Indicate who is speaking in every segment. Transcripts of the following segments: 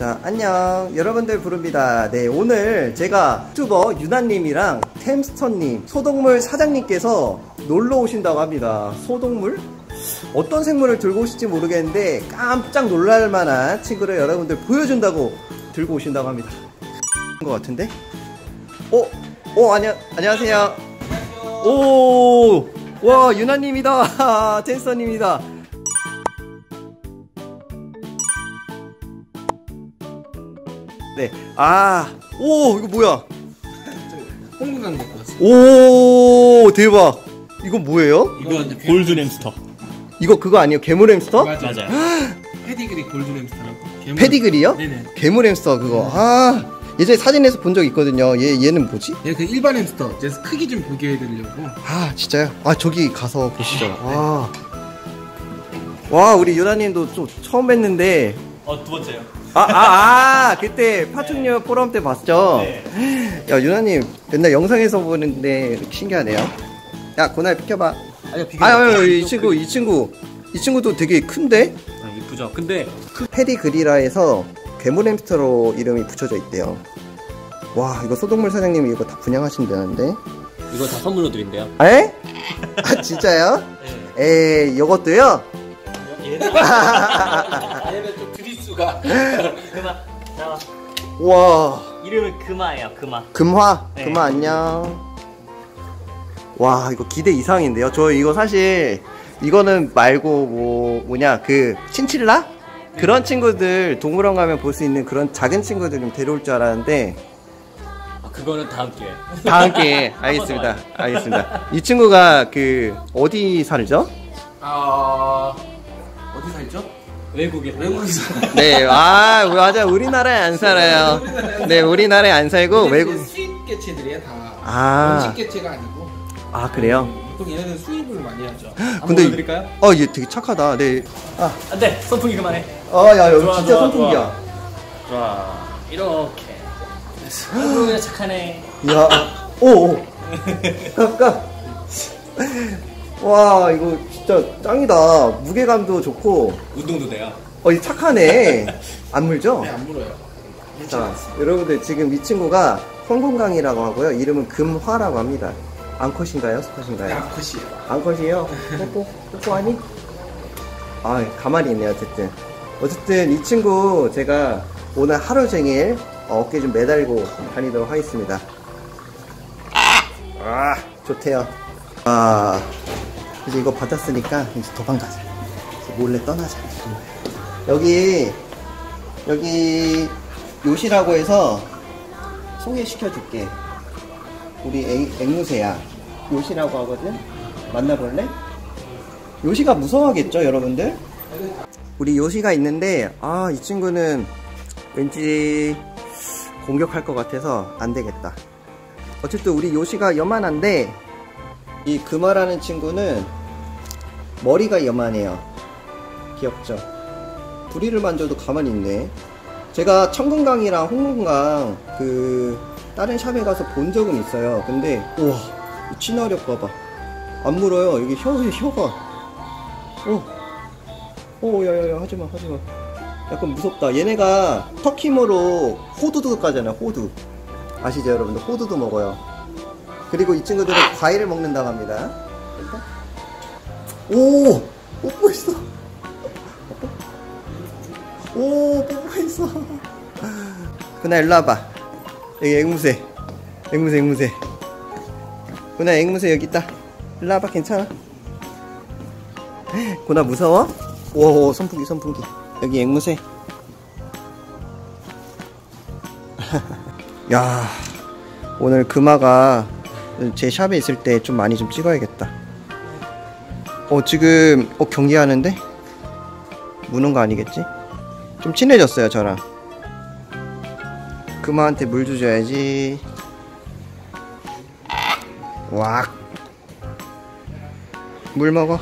Speaker 1: 자, 안녕. 여러분들 부릅니다. 네, 오늘 제가 유튜버 유나님이랑 템스터님, 소동물 사장님께서 놀러 오신다고 합니다. 소동물? 어떤 생물을 들고 오실지 모르겠는데 깜짝 놀랄 만한 친구를 여러분들 보여준다고 들고 오신다고 합니다. 것 같은데? 안녕하세요. 오, 와, 유나님이다. 템스터님이다. 네. 이거 뭐야?
Speaker 2: 홍문강 갖고 왔어요.
Speaker 1: 오, 대박. 이거 뭐예요?
Speaker 2: 이건
Speaker 3: 골든 햄스터.
Speaker 1: 이거 그거 아니에요? 괴물 햄스터?
Speaker 2: 맞아요. 페디그리 골든 햄스터라고.
Speaker 1: 페디그리요?
Speaker 2: 네네.
Speaker 1: 괴물 햄스터 그거. 예전에 사진에서 본 적 있거든요. 얘는 뭐지?
Speaker 2: 얘 그 일반 햄스터. 그래서 크기 좀 보게 해드리려고.
Speaker 1: 진짜요? 저기 가서 보시죠. 네. 와, 우리 유나님도 좀 처음 뵀는데.
Speaker 3: 두 번째요.
Speaker 1: 그때 파충류 포럼 때 봤죠?
Speaker 3: 네.
Speaker 1: 야, 유나님, 맨날 영상에서 보는데 신기하네요. 야, 고날 비켜봐. 이 친구도 되게 큰데?
Speaker 3: 이쁘죠. 근데
Speaker 1: 페디그리라 해서 괴물 햄스터로 이름이 붙여져 있대요. 와, 이거 소동물 사장님이 이거 다 분양하신다는데?
Speaker 3: 이거 다 선물로 드린대요.
Speaker 1: 에? 진짜요?
Speaker 3: 네.
Speaker 1: 이것도요?
Speaker 2: 얘는 좀 드리수가.
Speaker 3: 금화. 자,
Speaker 1: 와.
Speaker 3: 이름은 금화예요. 금화.
Speaker 1: 금화?
Speaker 3: 네.
Speaker 1: 금화 안녕. 와, 이거 기대 이상인데요. 저 이거 사실 이거는 말고 그 친칠라? 그런 친구들 동물원 가면 볼 수 있는 그런 작은 친구들 좀 데려올 줄 알았는데
Speaker 3: 그거는 다음 기회에.
Speaker 1: 다음 기회에 알겠습니다. 이 친구가 어디 살죠?
Speaker 2: 어디 살죠?
Speaker 3: 외국에서.
Speaker 1: 네, 맞아. 우리나라에 안 살아요. 네, 우리나라에 안 살고 외국.
Speaker 2: 수입 개체들이야 다. 음식 개체가 아니고.
Speaker 1: 그래요?
Speaker 2: 보통 얘네는 수입을 많이 하죠.
Speaker 1: 근데
Speaker 3: 보여드릴까요?
Speaker 1: 얘 되게 착하다. 네.
Speaker 3: 안돼. 선풍기 그만해.
Speaker 1: 야, 여기
Speaker 3: 좋아,
Speaker 1: 진짜
Speaker 3: 좋아,
Speaker 1: 선풍기야.
Speaker 3: 좋아. 이렇게. 아이고, 착하네.
Speaker 1: 야, 까. 와, 이거 진짜 짱이다. 무게감도 좋고.
Speaker 3: 운동도 돼요.
Speaker 1: 이 착하네. 안 물죠?
Speaker 2: 네, 안 물어요.
Speaker 1: 자, 여러분들 지금 이 친구가 성공강이라고 하고요. 이름은 금화라고 합니다. 암컷인가요? 수컷인가요?
Speaker 2: 암컷이에요.
Speaker 1: 암컷이에요? 뽀뽀하니? 가만히 있네요. 어쨌든 이 친구 제가 오늘 하루 종일 어깨 좀 매달고 다니도록 하겠습니다. 좋대요. 이제 이거 받았으니까 이제 도망가자. 이제 몰래 떠나자. 여기 요시라고 해서 소개시켜줄게. 우리 앵무새야. 요시라고 하거든? 만나볼래? 요시가 무서워하겠죠, 여러분들? 우리 요시가 있는데, 이 친구는 왠지 공격할 것 같아서 안 되겠다. 어쨌든 우리 요시가 요만한데, 이 금화라는 친구는 머리가 요만해요. 귀엽죠? 부리를 만져도 가만히 있네. 제가 청금강이랑 홍문강 다른 샵에 가서 본 적은 있어요. 근데 우와, 친화력 봐봐. 안 물어요. 여기 혀가. 야야야, 하지마. 약간 무섭다. 얘네가 터키모로 호두도 까잖아요. 호두 아시죠, 여러분들? 호두도 먹어요. 그리고 이 친구들은 과일을 먹는다고 합니다. 뽀뽀했어. 뽀뽀했어. 그나 일로 와봐. 여기 앵무새. 그나 앵무새 여기 있다. 일로 와봐. 괜찮아? 그나 무서워? 오, 선풍기. 여기 앵무새. 야, 오늘 금화가 제 샵에 있을 때 좀 많이 좀 찍어야겠다. 지금 경기하는데? 무는 거 아니겠지? 좀 친해졌어요, 저랑. 금화한테 물 줘야지. 물 먹어.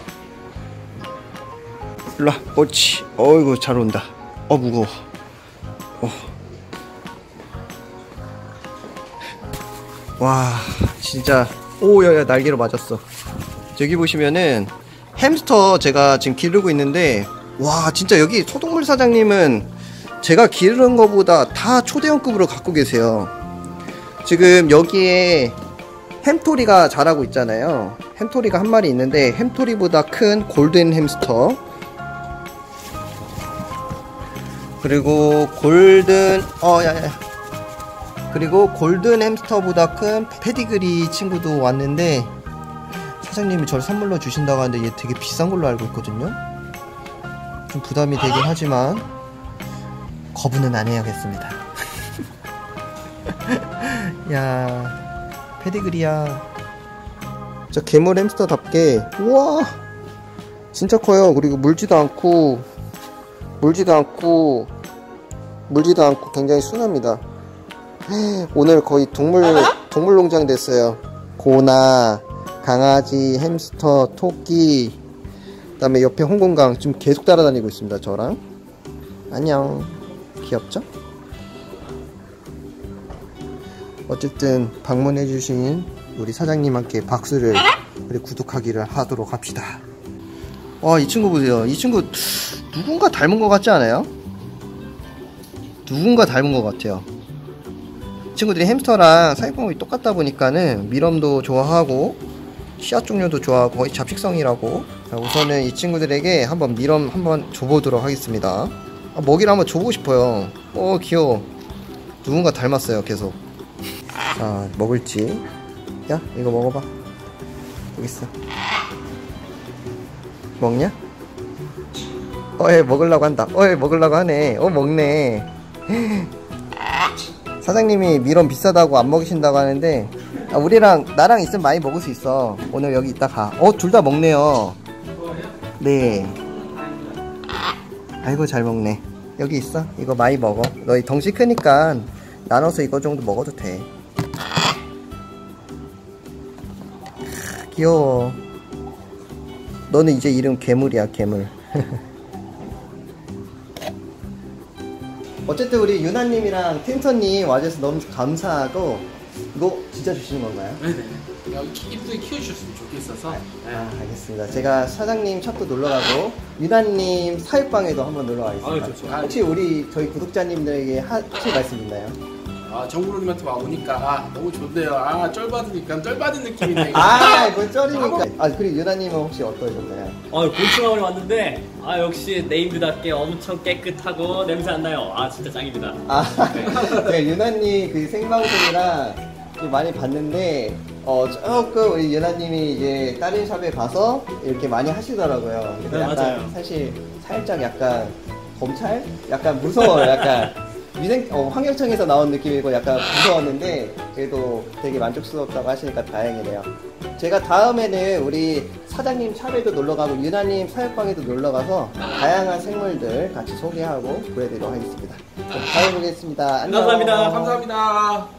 Speaker 1: 일로와. 옳지. 어이구, 잘 온다. 무거워. 와, 진짜. 야야, 날개로 맞았어. 저기 보시면은 햄스터 제가 지금 기르고 있는데, 와, 진짜 여기 소동물 사장님은 제가 기르는 것보다 다 초대형급으로 갖고 계세요. 지금 여기에 햄토리가 자라고 있잖아요. 햄토리가 한 마리 있는데 햄토리보다 큰 골든 햄스터, 그리고 그리고 골든 햄스터보다 큰 페디그리 친구도 왔는데 사장님이 저를 선물로 주신다고 하는데 얘 되게 비싼 걸로 알고 있거든요. 좀 부담이 되긴 하지만 거부는 안 해야겠습니다. 야, 페디그리야. 저 괴물 햄스터답게, 우와, 진짜 커요. 그리고 물지도 않고 굉장히 순합니다. 오늘 거의 동물농장 됐어요. 고나, 강아지, 햄스터, 토끼, 그 다음에 옆에 홍콩강 좀 계속 따라다니고 있습니다. 저랑. 안녕. 귀엽죠? 어쨌든 방문해주신 우리 사장님께 박수를, 그리고 구독하기를 하도록 합시다. 이 친구 보세요. 이 친구 누군가 닮은 것 같지 않아요? 누군가 닮은 것 같아요. 친구들이 햄스터랑 사육방법이 똑같다 보니까는 밀엄도 좋아하고 씨앗 종류도 좋아하고 거의 잡식성이라고. 우선은 이 친구들에게 한번 밀엄 한번 줘보도록 하겠습니다. 먹이를 한번 줘보고 싶어요. 귀여워. 누군가 닮았어요. 계속. 자, 먹을지. 야, 이거 먹어봐. 여기 있어. 먹냐? 먹으려고 한다. 먹으려고 하네. 먹네. 사장님이 밀엄 비싸다고 안 먹이신다고 하는데, 나랑 있으면 많이 먹을 수 있어. 오늘 여기 있다 가. 둘 다 먹네요. 네. 아이고, 잘 먹네. 여기 있어. 이거 많이 먹어. 너희 덩치 크니까 나눠서 이거 정도 먹어도 돼. 귀여워. 너는 이제 이름 괴물이야, 괴물. 어쨌든 우리 유나님이랑 틴터님 와주셔서 너무 감사하고, 이거 진짜 주시는 건가요?
Speaker 2: 네네. 이쁘게 키워주셨으면 좋겠어서.
Speaker 1: 알겠습니다. 제가 사장님 샵도 놀러가고 유나님 사육방에도 한번 놀러가겠습니다.
Speaker 3: 좋죠.
Speaker 1: 혹시 저희 구독자님들에게 하실 말씀 있나요?
Speaker 2: 정부로님한테 와보니까 너무 좋네요. 쩔받은 느낌이네.
Speaker 1: 이거 쩔이니까. 그리고 유나님은 혹시 어떠셨나요?
Speaker 3: 곤충마을에 왔는데 역시 네임드답게 엄청 깨끗하고 냄새 안 나요. 진짜 짱입니다.
Speaker 1: 제가 유나님 그 생방송이랑 많이 봤는데 조금 우리 유나님이 이제 다른 샵에 가서 이렇게 많이 하시더라고요. 그래서
Speaker 3: 네,
Speaker 1: 약간
Speaker 3: 맞아요.
Speaker 1: 사실 살짝 약간 검찰? 약간 무서워요. 약간 환경청에서 나온 느낌이고 약간 무서웠는데 그래도 되게 만족스럽다고 하시니까 다행이네요. 제가 다음에는 우리 사장님 샵에도 놀러가고 유나님 사육방에도 놀러가서 다양한 생물들 같이 소개하고 보여드리도록 하겠습니다. 다음에 보겠습니다. 안녕.
Speaker 3: 감사합니다.
Speaker 2: 감사합니다.